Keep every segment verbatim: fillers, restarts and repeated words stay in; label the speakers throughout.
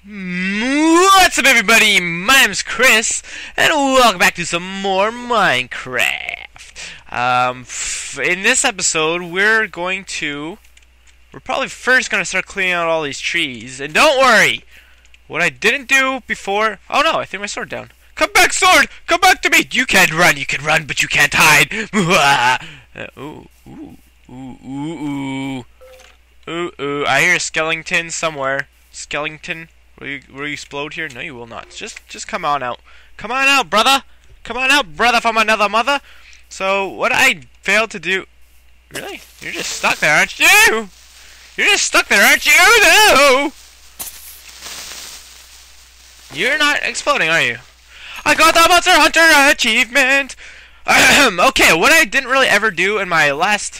Speaker 1: What's up, everybody? My name's Chris, and welcome back to some more Minecraft. Um, in this episode, we're going to... We're probably first going to start cleaning out all these trees. And don't worry! What I didn't do before... Oh no, I threw my sword down. Come back, sword! Come back to me! You can't run, you can run, but you can't hide! uh, ooh, ooh, ooh, ooh, ooh. Ooh, ooh, I hear a skeleton somewhere. Skeleton? Will you, will you explode here? No, you will not. Just just come on out. Come on out, brother! Come on out, brother from another mother! So, what I failed to do... Really? You're just stuck there, aren't you? You're just stuck there, aren't you? No! You're not exploding, are you? I got the Monster Hunter achievement! Okay, what I didn't really ever do in my last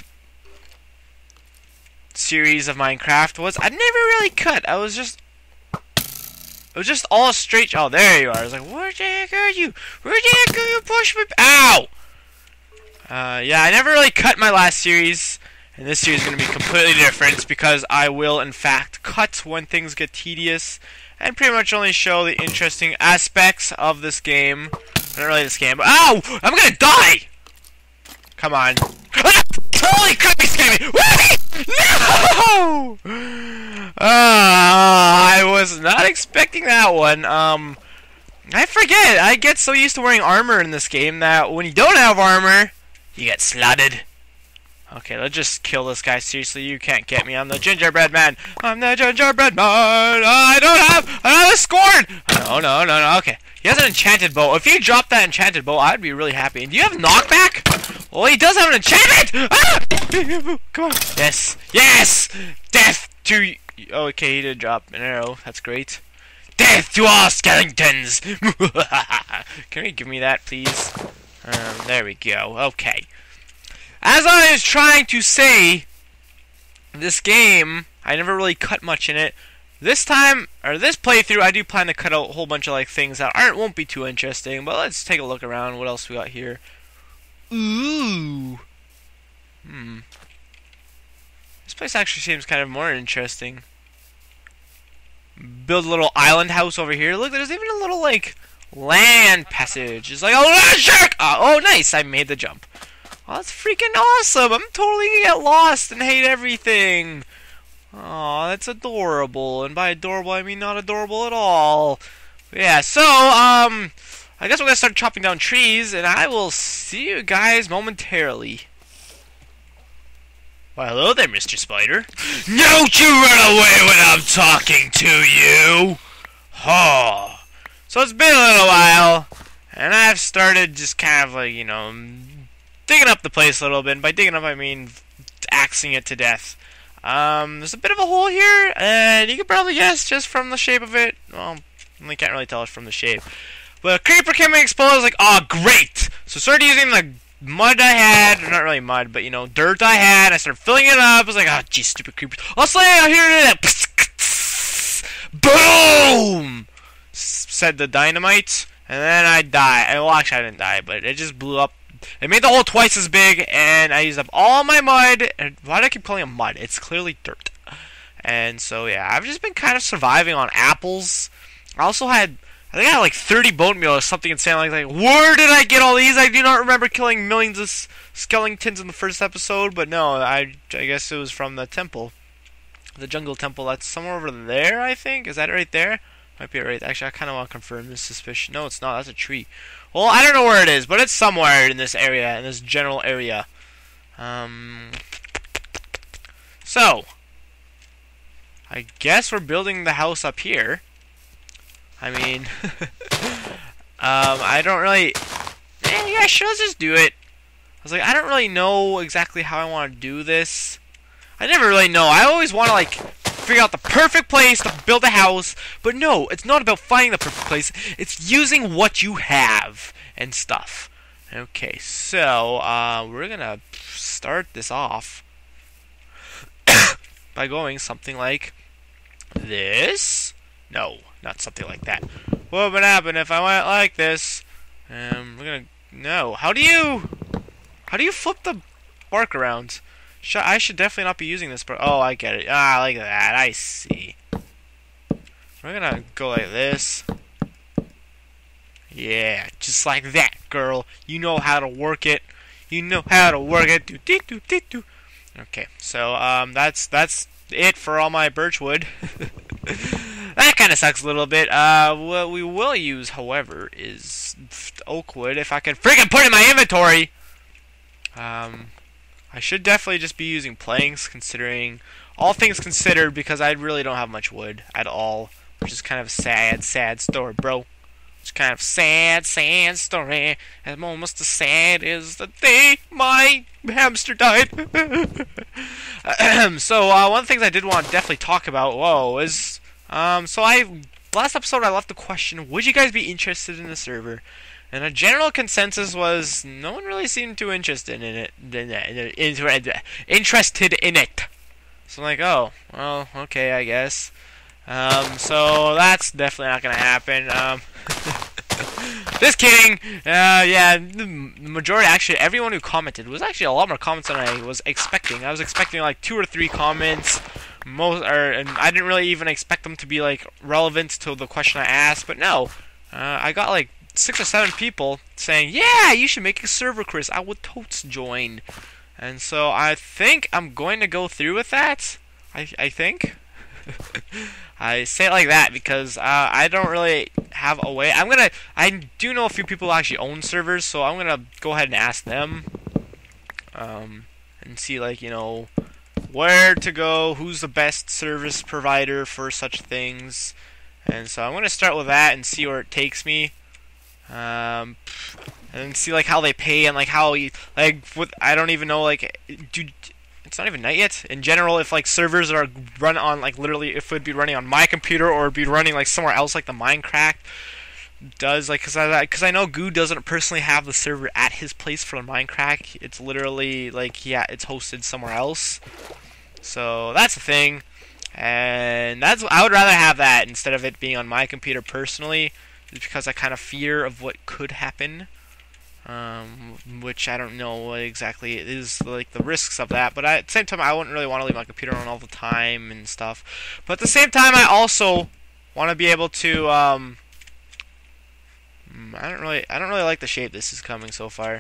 Speaker 1: series of Minecraft was I never really cut. I was just... It was just all straight. Oh, there you are. I was like, where the heck are you? Where the heck are you? Push me. Ow! Uh, yeah, I never really cut my last series. And this series is going to be completely different because I will, in fact, cut when things get tedious. And pretty much only show the interesting aspects of this game. Not really this game, but... Ow! I'm going to die! Come on. Holy crap, he's scared me! No! Uh, I was not expecting that one. Um, I forget. I get so used to wearing armor in this game that when you don't have armor, you get slotted. Okay, let's just kill this guy. Seriously, you can't get me. I'm the gingerbread man. I'm the gingerbread man. I don't have another sword. No, no, no, no. Okay, he has an enchanted bow. If he dropped that enchanted bow, I'd be really happy. And do you have knockback? Well, he does have an enchantment. Ah! Come on. Yes. Yes. Death to... Oh, okay, he did drop an arrow. That's great. Death to all skeletons! Can you give me that, please? Um, there we go. Okay. As I was trying to say, this game, I never really cut much in it. This time, or this playthrough, I do plan to cut out a whole bunch of like things that aren't won't be too interesting. But let's take a look around. What else we got here? Ooh. Hmm. This place actually seems kind of more interesting. Build a little island house over here. Look, there's even a little, like, land passage. It's like, oh, land shark! Uh, oh, nice, I made the jump. Oh, that's freaking awesome. I'm totally gonna get lost and hate everything. Oh, that's adorable. And by adorable, I mean not adorable at all. But yeah, so, um, I guess we're gonna start chopping down trees, and I will see you guys momentarily. Well, hello there, Mister Spider. Don't you run away when I'm talking to you! Oh. So it's been a little while, and I've started just kind of like, you know, digging up the place a little bit. And by digging up, I mean axing it to death. Um, there's a bit of a hole here, and you can probably guess just from the shape of it. Well, you can't really tell it from the shape. But a creeper came and exploded. I was like, oh, great! So I started using the mud I had, not really mud, but you know, dirt I had. I started filling it up. I was like, oh, geez, stupid creepers. I'll slay out here. Boom! Said the dynamite, and then I died. Well, actually, I didn't die, but it just blew up. It made the hole twice as big, and I used up all my mud. And why do I keep calling it mud? It's clearly dirt. And so, yeah, I've just been kind of surviving on apples. I also had... I think I had like thirty bone meal or something insane like that. Where did I get all these? I do not remember killing millions of skeletons in the first episode, but no, I, I guess it was from the temple. The jungle temple. That's somewhere over there, I think. Is that right there? Might be right. Actually, I kind of want to confirm this suspicion. No, it's not. That's a tree. Well, I don't know where it is, but it's somewhere in this area, in this general area. Um. So, I guess we're building the house up here. I mean, um, I don't really, eh, yeah, sure, let's just do it. I was like, I don't really know exactly how I want to do this. I never really know. I always want to, like, figure out the perfect place to build a house. But no, it's not about finding the perfect place. It's using what you have and stuff. Okay, so, uh, we're going to start this off by going something like this. No, not something like that. What would happen if I went like this? Um, we're gonna... No. How do you... How do you flip the bark around? Sh I should definitely not be using this, but... Oh, I get it. Ah, like that. I see. We're gonna go like this. Yeah, just like that, girl. You know how to work it. You know how to work it. Do, do, do, do, do. Okay, so um, that's that's it for all my birch wood. That kind of sucks a little bit. Uh, what we will use, however, is oak wood. If I can freaking put it in my inventory. Um, I should definitely just be using planks, considering all things considered, because I really don't have much wood at all, which is kind of a sad, sad story, bro. It's kind of sad, sad story. And almost as sad as the day my hamster died. So uh, one of the things I did want to definitely talk about, whoa, is um. So I last episode I left the question: would you guys be interested in the server? And a general consensus was no one really seemed too interested in it. Interested in it. So I'm like, oh, well, okay, I guess. Um, so that's definitely not gonna happen. Um, just kidding. Uh, yeah, the majority, actually, everyone who commented was actually a lot more comments than I was expecting. I was expecting like two or three comments. Most, or and I didn't really even expect them to be like relevant to the question I asked. But no, uh, I got like six or seven people saying, "Yeah, you should make a server, Chris. I would totes join." And so I think I'm going to go through with that. I I think. I say it like that because uh, I don't really have a way. I'm gonna. I do know a few people who actually own servers, so I'm gonna go ahead and ask them, um, and see like you know where to go, who's the best service provider for such things, and so I'm gonna start with that and see where it takes me, um, and see like how they pay and like how you, like what I don't even know like do. It's not even night yet. In general, if like servers are run on like literally, if it would be running on my computer or be running like somewhere else, like the Minecraft does, like because I because I know Goo doesn't personally have the server at his place for Minecraft. It's literally like yeah, it's hosted somewhere else. So that's the thing, and that's I would rather have that instead of it being on my computer personally, just because I kind of fear of what could happen. Um, which I don't know what exactly is like the risks of that, but I, at the same time I wouldn't really want to leave my computer on all the time and stuff. But at the same time, I also want to be able to. Um, I don't really, I don't really like the shape this is coming so far.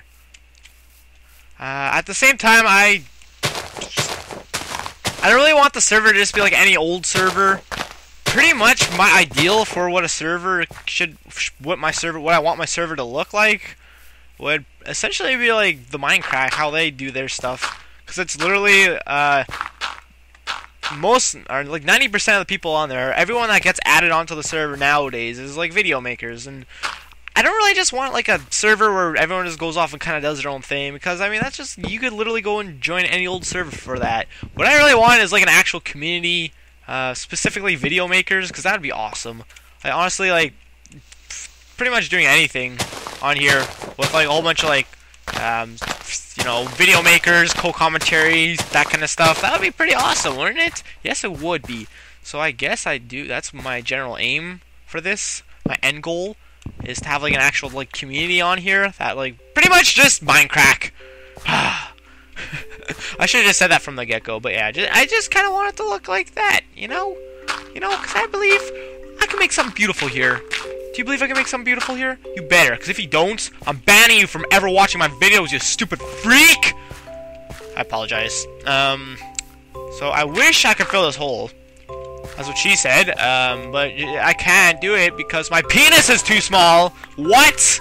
Speaker 1: Uh, at the same time, I, I don't really want the server to just be like any old server. Pretty much my ideal for what a server should, what my server, what I want my server to look like, would essentially be like the Minecraft, how they do their stuff, because it's literally uh, most or like ninety percent of the people on there, everyone that gets added onto the server nowadays is like video makers, and I don't really just want like a server where everyone just goes off and kind of does their own thing, because I mean that's just, you could literally go and join any old server for that. What I really want is like an actual community, uh, specifically video makers, because that would be awesome. I honestly like pretty much doing anything on here with like a whole bunch of like um, you know, video makers, co-commentaries, that kind of stuff. That would be pretty awesome, wouldn't it? Yes, it would be. So I guess I do. That's my general aim for this. My end goal is to have like an actual like community on here that like pretty much just Minecraft. I should have just said that from the get-go, but yeah, just, I just kind of want it to look like that, you know, you know, because I believe I can make something beautiful here. Do you believe I can make something beautiful here? You better, because if you don't, I'm banning you from ever watching my videos, you stupid freak! I apologize. Um, so I wish I could fill this hole. That's what she said, um, but I can't do it because my penis is too small! What?!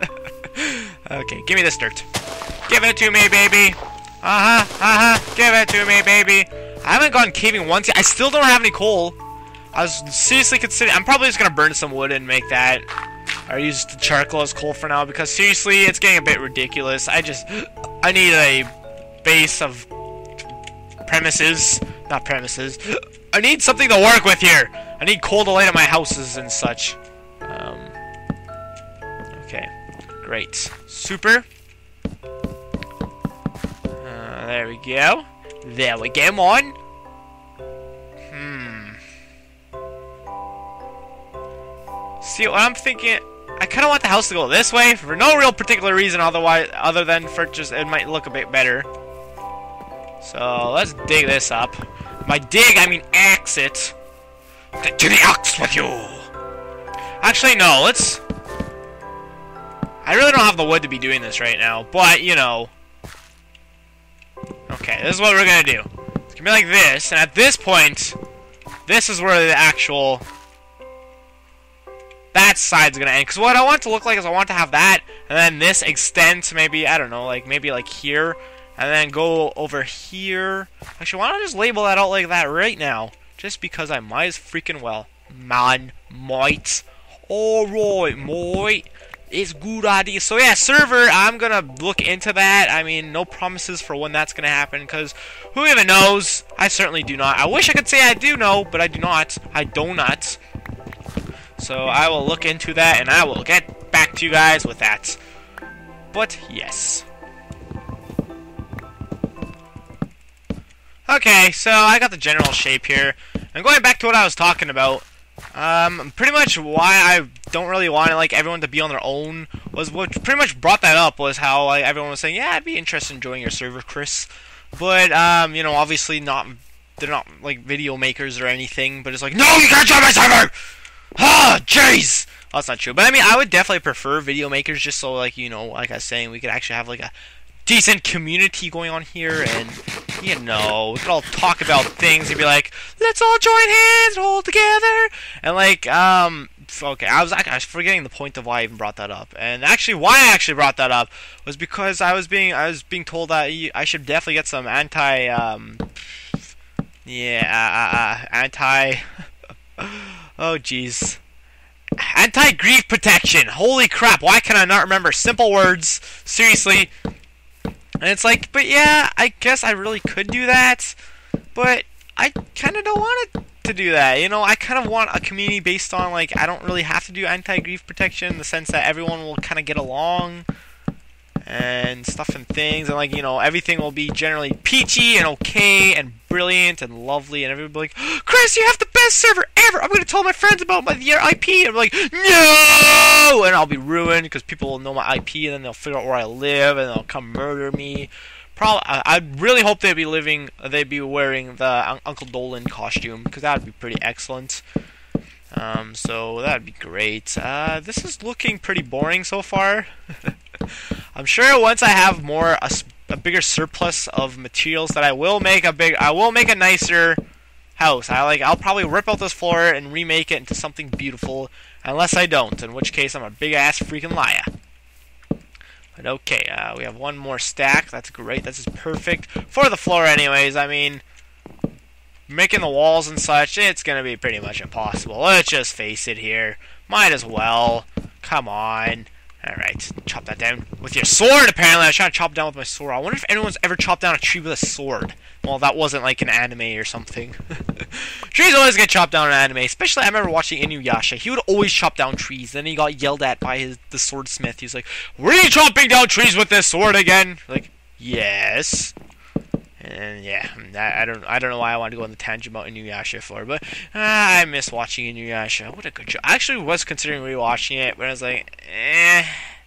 Speaker 1: Okay, give me this dirt. Give it to me, baby! Uh-huh, uh-huh, give it to me, baby! I haven't gone caving once yet. I still don't have any coal. I was seriously considering. I'm probably just gonna burn some wood and make that, or use the charcoal as coal for now, because seriously, it's getting a bit ridiculous. I just, I need a base of premises, not premises. I need something to work with here. I need coal to light up my houses and such. Um, okay, great, super. Uh, there we go. There we go, on. See, what I'm thinking, I kind of want the house to go this way for no real particular reason, otherwise, other than for just it might look a bit better. So let's dig this up. By dig, I mean axe it. To the ox with you! Actually, no, let's... I really don't have the wood to be doing this right now, but, you know... Okay, this is what we're gonna do. It's gonna be like this, and at this point, this is where the actual... that side's gonna end. Because what I want it to look like is I want to have that, and then this extend to maybe, I don't know, like maybe like here, and then go over here. Actually, why don't I just label that out like that right now? Just because I might as freaking well. Man, might. Alright, might. It's a good idea. So yeah, server, I'm gonna look into that. I mean, no promises for when that's gonna happen, because who even knows? I certainly do not. I wish I could say I do know, but I do not. I do not. So I will look into that, and I will get back to you guys with that. But yes. Okay, so I got the general shape here. And going back to what I was talking about, um, pretty much why I don't really want like everyone to be on their own was what pretty much brought that up was how like everyone was saying, yeah, I'd be interested in joining your server, Chris. But um, you know, obviously not. They're not like video makers or anything. But it's like, no, you can't join my server. Ah, jeez. Well, that's not true. But I mean, I would definitely prefer video makers just so like you know, like I was saying, we could actually have like a decent community going on here, and you know, we could all talk about things and be like, let's all join hands, hold together, and like, um, okay, I was I was forgetting the point of why I even brought that up, and actually, why I actually brought that up was because I was being I was being told that I should definitely get some anti, um, yeah, uh, uh, anti, oh jeez. Anti-grief protection. Holy crap, why can I not remember simple words? Seriously. And it's like, but yeah, I guess I really could do that, but I kind of don't want it to do that. You know, I kind of want a community based on, like, I don't really have to do anti-grief protection in the sense that everyone will kind of get along and stuff and things, and, like, you know, everything will be generally peachy and okay and brilliant and lovely, and everybody will be like, Chris, you have the best server ever! I'm going to tell my friends about my your I P! And I'm like, no! And I'll be ruined because people will know my I P, and then they'll figure out where I live, and they'll come murder me. Probably, I I'd really hope they'd be living, they'd be wearing the Un Uncle Dolan costume, because that would be pretty excellent. Um, so that'd be great. Uh, this is looking pretty boring so far. I'm sure once I have more a, a bigger surplus of materials that I will make a big I will make a nicer house. I like I'll probably rip out this floor and remake it into something beautiful, unless I don't, in which case I'm a big ass freaking liar. But okay, uh, we have one more stack. That's great. This is perfect for the floor anyways. I mean, making the walls and such, it's gonna be pretty much impossible. Let's just face it here. Might as well. Come on. Alright, chop that down with your sword, apparently. I was trying to chop it down with my sword. I wonder if anyone's ever chopped down a tree with a sword. Well, that wasn't like an anime or something. Trees always get chopped down in anime. Especially, I remember watching Inuyasha. He would always chop down trees. Then he got yelled at by his the swordsmith. He's like, were you chopping down trees with this sword again? Like, yes. And yeah, I, I don't I don't know why I wanted to go on the tangent about Inuyasha for, but uh, I miss watching Inuyasha. What a good show. I actually was considering rewatching it, but I was like, eh,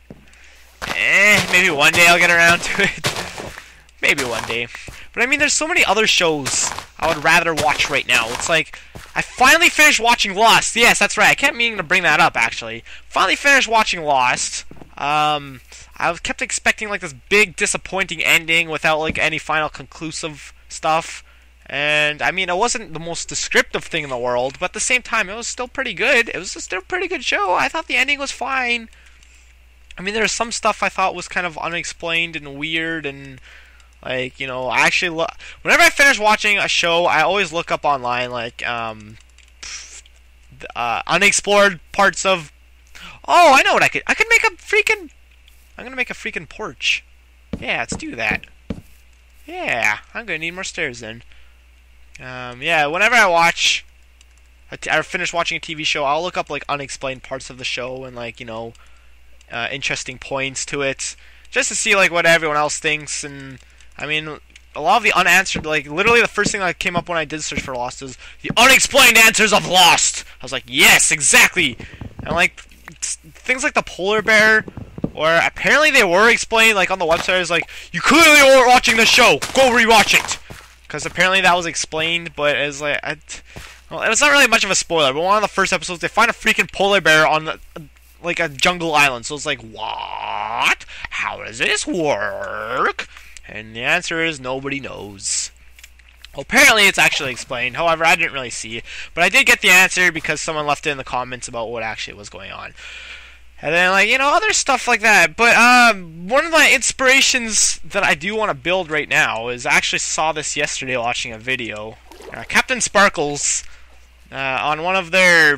Speaker 1: eh, maybe one day I'll get around to it. Maybe one day. But I mean, there's so many other shows I would rather watch right now. It's like, I finally finished watching Lost. Yes, that's right. I kept meaning to bring that up, actually. Finally finished watching Lost. Um... I kept expecting like this big disappointing ending without like any final conclusive stuff, and I mean it wasn't the most descriptive thing in the world, but at the same time it was still pretty good. It was still a pretty good show. I thought the ending was fine. I mean, there was some stuff I thought was kind of unexplained and weird, and like, you know, I actually look whenever I finish watching a show, I always look up online like um uh, unexplored parts of. Oh, I know what I could. I could make a freaking. I'm gonna make a freaking porch. Yeah, let's do that. Yeah, I'm gonna need more stairs then. Um, yeah, whenever I watch, a t I finish watching a T V show, I'll look up like unexplained parts of the show and like, you know, uh, interesting points to it, just to see like what everyone else thinks. And I mean, a lot of the unanswered, like literally the first thing that came up when I did search for Lost is the unexplained answers of Lost. I was like, yes, exactly. And like things like the polar bear. Or apparently they were explained, like on the website, it's like, you clearly weren't watching the show, go rewatch it! Because apparently that was explained, but it's like, I, Well, it's not really much of a spoiler, but one of the first episodes, they find a freaking polar bear on the, like a jungle island. So it's like, what? How does this work? And the answer is nobody knows. Well, apparently it's actually explained. However, I didn't really see it, but I did get the answer because someone left it in the comments about what actually was going on. And then, like, you know, other stuff like that. But um, one of my inspirations that I do want to build right now is I actually saw this yesterday watching a video. Uh, Captain Sparkles, uh, on one of their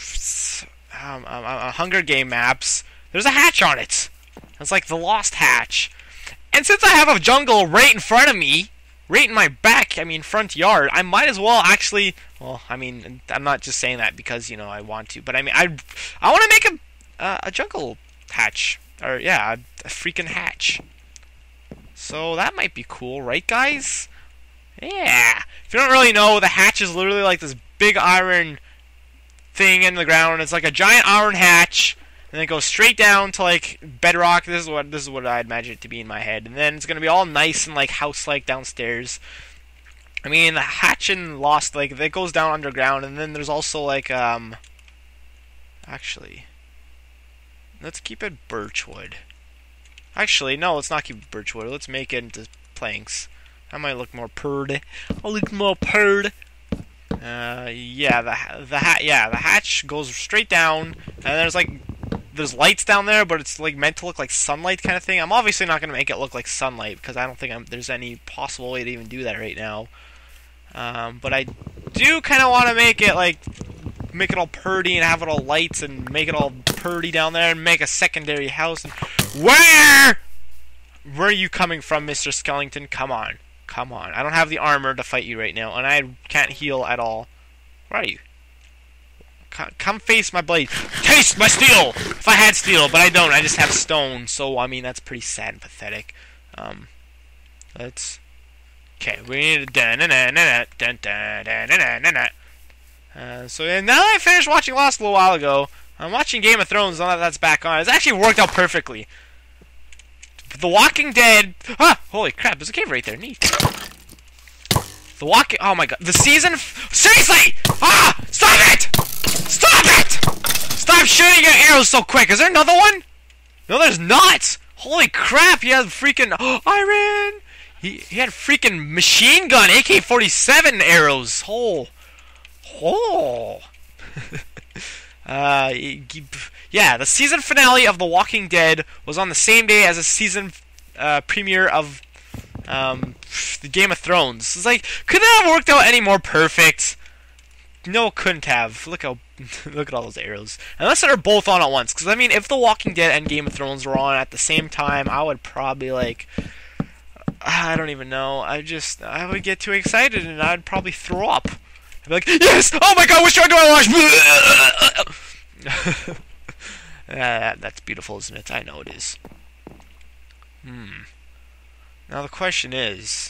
Speaker 1: um, um, uh, Hunger Game maps, there's a hatch on it. It's like the Lost Hatch. And since I have a jungle right in front of me, right in my back, I mean front yard, I might as well actually, well, I mean, I'm not just saying that because, you know, I want to, but I mean, I, I want to make a Uh, a jungle hatch, or yeah, a, a freaking hatch. So that might be cool, right, guys? Yeah. If you don't really know, the hatch is literally like this big iron thing in the ground. It's like a giant iron hatch, and then it goes straight down to like bedrock. This is what this is what I imagine it to be in my head, and then it's gonna be all nice and like house-like downstairs. I mean, the hatch in Lost, like, it goes down underground, and then there's also like um. Actually. Let's keep it birchwood. Actually, no, let's not keep it birchwood. Let's make it into planks. That might look more purred. I'll look more purred. Uh, yeah, the the hat. Yeah, the hatch goes straight down, and there's like there's lights down there, but it's like meant to look like sunlight kind of thing. I'm obviously not gonna make it look like sunlight because I don't think I'm, there's any possible way to even do that right now. Um, but I do kind of want to make it like. Make it all purdy and have it all lights and make it all purdy down there and make a secondary house. And where? Where are you coming from, Mister Skellington? Come on. Come on. I don't have the armor to fight you right now, and I can't heal at all. Where are you? Come face my blade. Taste my steel! If I had steel, but I don't. I just have stone, so, I mean, that's pretty sad and pathetic. Um, let's... Okay, we need a dun-dun-dun-dun-dun, dun-dun-dun-dun-dun-dun. Uh, so and now that I finished watching Lost a little while ago, I'm watching Game of Thrones. Now that that's back on, it's actually worked out perfectly. The Walking Dead. Ah, holy crap! There's a cave right there. Neat. The Walking. Oh my god. The season. F Seriously! Ah! Stop it! Stop it! Stop shooting your arrows so quick. Is there another one? No, there's not. Holy crap! He has freaking. Oh, Iron. He he had freaking machine gun A K forty-seven arrows. Oh. Oh. uh, yeah, the season finale of The Walking Dead was on the same day as a season uh, premiere of um, the Game of Thrones. It's like, could that have worked out any more perfect? No, it couldn't have. Look how, look at all those arrows. Unless they're both on at once, because I mean, if The Walking Dead and Game of Thrones were on at the same time, I would probably like, I don't even know. I just, I would get too excited and I'd probably throw up. I'd be like, yes! Oh my god, which show do I watch? uh, that's beautiful, isn't it? I know it is. Hmm. Now the question is,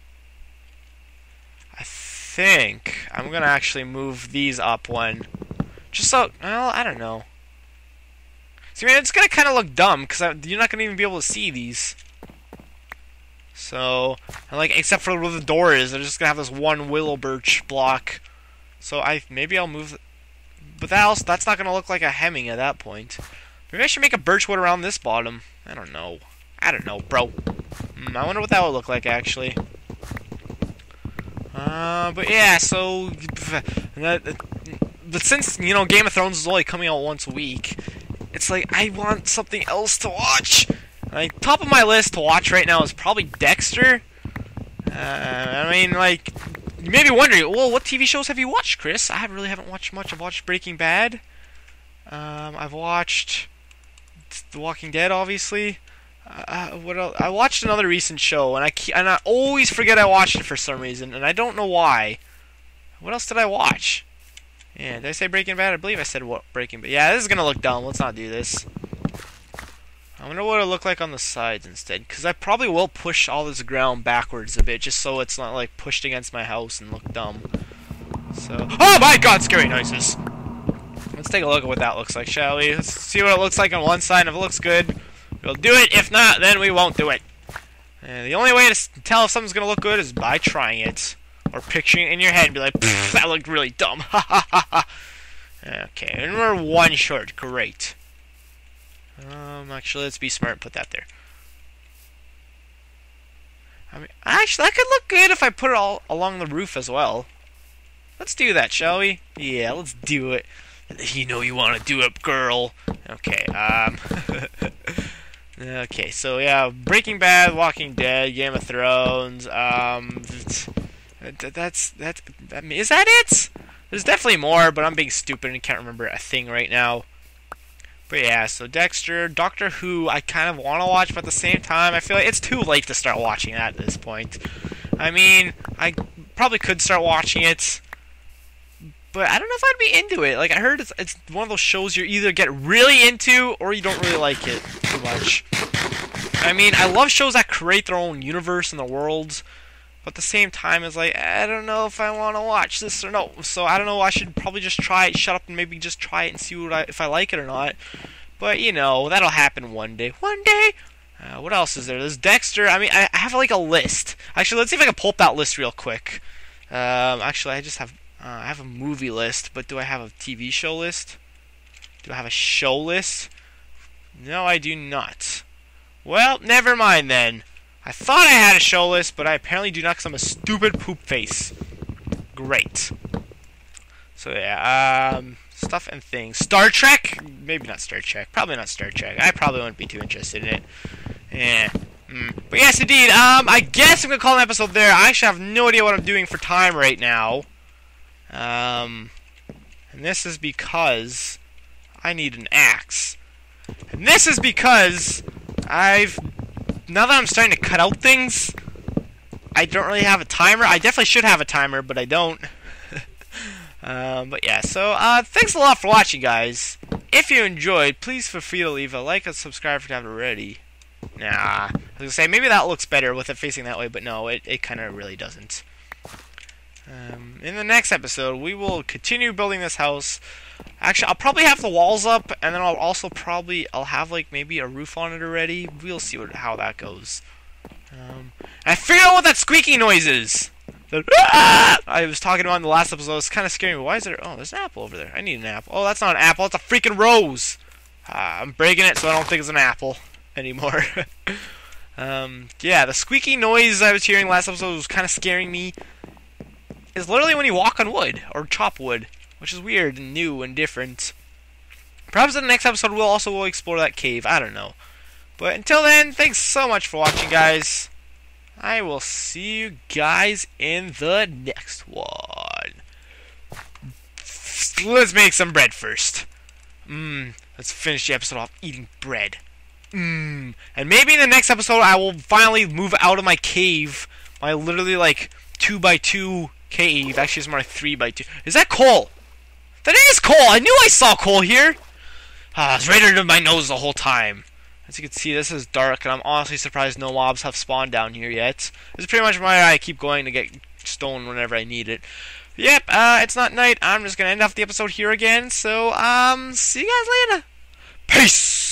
Speaker 1: I think I'm gonna actually move these up one, just so, well, I don't know. See, I mean, it's gonna kind of look dumb because you're not gonna even be able to see these. So, like, except for where the door is, they're just gonna have this one willow birch block. So I maybe I'll move, but that else that's not gonna look like a hemming at that point. Maybe I should make a birchwood around this bottom. I don't know. I don't know, bro. Mm, I wonder what that would look like actually. Uh, but yeah, so, but since you know Game of Thrones is only coming out once a week, it's like I want something else to watch. Like, top of my list to watch right now is probably Dexter. Uh, I mean, like, you may be wondering, well, what T V shows have you watched, Chris? I really haven't watched much. I've watched Breaking Bad. Um, I've watched The Walking Dead, obviously. Uh, what else? I watched another recent show, and I and I always forget I watched it for some reason, and I don't know why. What else did I watch? Yeah, did I say Breaking Bad? I believe I said what Breaking Bad. Yeah, this is gonna look dumb. Let's not do this. I wonder what it'll look like on the sides instead, because I probably will push all this ground backwards a bit, just so it's not like pushed against my house and look dumb. So, oh my god, scary noises! Let's take a look at what that looks like, shall we? Let's see what it looks like on one side, and if it looks good, we'll do it. If not, then we won't do it. And the only way to tell if something's gonna look good is by trying it. or picturing it in your head and be like, that looked really dumb. Ha ha ha ha. Okay, and we're one short. Great. Um, actually, let's be smart and put that there. I mean, actually, that could look good if I put it all along the roof as well. Let's do that, shall we? Yeah, let's do it. You know you want to do it, girl. Okay, um... okay, so yeah, Breaking Bad, Walking Dead, Game of Thrones, um... That's... that's... That, is that it? There's definitely more, but I'm being stupid and can't remember a thing right now. But yeah, so Dexter, Doctor Who, I kind of want to watch, but at the same time, I feel like it's too late to start watching that at this point. I mean, I probably could start watching it, but I don't know if I'd be into it. Like, I heard it's, it's one of those shows you either get really into, or you don't really like it too much. I mean, I love shows that create their own universe and the worlds, but at the same time, it's like, I don't know if I want to watch this or no. So I don't know, I should probably just try it, shut up, and maybe just try it and see what I, if I like it or not. But, you know, that'll happen one day. One day! Uh, what else is there? There's Dexter. I mean, I, I have, like, a list. Actually, let's see if I can pull up that list real quick. Um, actually, I just have, uh, I have a movie list, but do I have a T V show list? Do I have a show list? No, I do not. Well, never mind then. I thought I had a show list, but I apparently do not because I'm a stupid poop face. Great. So yeah, um, stuff and things. Star Trek? Maybe not Star Trek. Probably not Star Trek. I probably wouldn't be too interested in it. Yeah. Mm. But yes, indeed. Um, I guess I'm gonna call an episode there. I actually have no idea what I'm doing for time right now. Um, and this is because I need an axe. And this is because I've... Now that I'm starting to cut out things, I don't really have a timer. I definitely should have a timer, but I don't. um, but yeah, so uh, thanks a lot for watching, guys. If you enjoyed, please feel free to leave a like and subscribe if you haven't already. Nah, I was going to say, maybe that looks better with it facing that way, but no, it, it kind of really doesn't. Um, in the next episode, we will continue building this house. Actually, I'll probably have the walls up, and then I'll also probably, I'll have, like, maybe a roof on it already. We'll see what, how that goes. Um, I figured out what that squeaky noise is! The, ah! I was talking about in the last episode, it's kind of scaring me. Why is there, oh, there's an apple over there. I need an apple. Oh, that's not an apple, it's a freaking rose! Uh, I'm breaking it so I don't think it's an apple anymore. um, yeah, the squeaky noise I was hearing last episode was kind of scaring me. It's literally when you walk on wood, or chop wood. Which is weird and new and different. Perhaps in the next episode we'll also explore that cave. I don't know. But until then, thanks so much for watching, guys. I will see you guys in the next one. Let's make some bread first. Mmm. Let's finish the episode off eating bread. Mmm. And maybe in the next episode I will finally move out of my cave. My literally like two by two cave. Actually, it's more like three by two. Is that coal? That is coal! I knew I saw coal here! Ah, it's right under my nose the whole time. As you can see, this is dark, and I'm honestly surprised no mobs have spawned down here yet. This is pretty much why I keep going to get stone whenever I need it. Yep, uh, it's not night. I'm just gonna end off the episode here again, so, um, see you guys later. Peace!